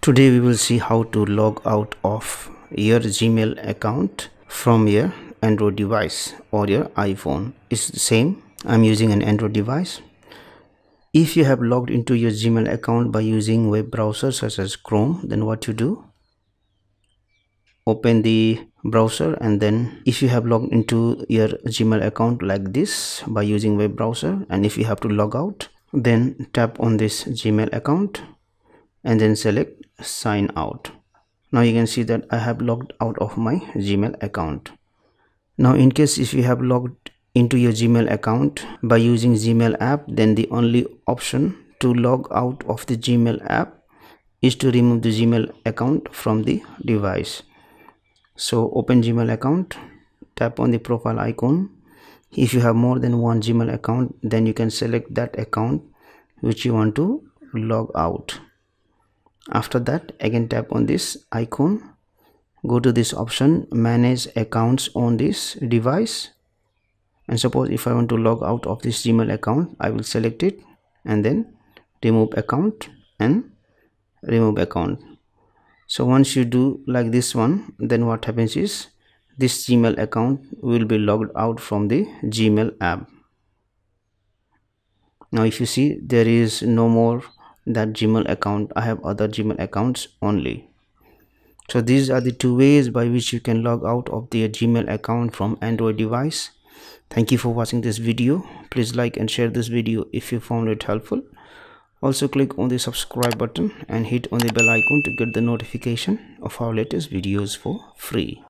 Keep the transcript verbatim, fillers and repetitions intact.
Today we will see how to log out of your Gmail account from your Android device or your iPhone. It's the same. I'm using an Android device. If you have logged into your Gmail account by using web browser such as Chrome, then what you do? Open the browser, and then if you have logged into your Gmail account like this by using web browser, and if you have to log out, then tap on this Gmail account and then select sign out. Now you can see that I have logged out of my Gmail account. Now in case if you have logged into your Gmail account by using Gmail app, then the only option to log out of the Gmail app is to remove the Gmail account from the device. So open Gmail account, tap on the profile icon. If you have more than one Gmail account, then you can select that account which you want to log out. After that, again tap on this icon, go to this option, manage accounts on this device, and suppose if I want to log out of this Gmail account, I will select it and then remove account and remove account. So once you do like this one, then what happens is this Gmail account will be logged out from the Gmail app. Now if you see, there is no more that Gmail account. I have other Gmail accounts only. So these are the two ways by which you can log out of the Gmail account from Android device. Thank you for watching this video. Please like and share this video if you found it helpful. Also click on the subscribe button and hit on the bell icon to get the notification of our latest videos for free.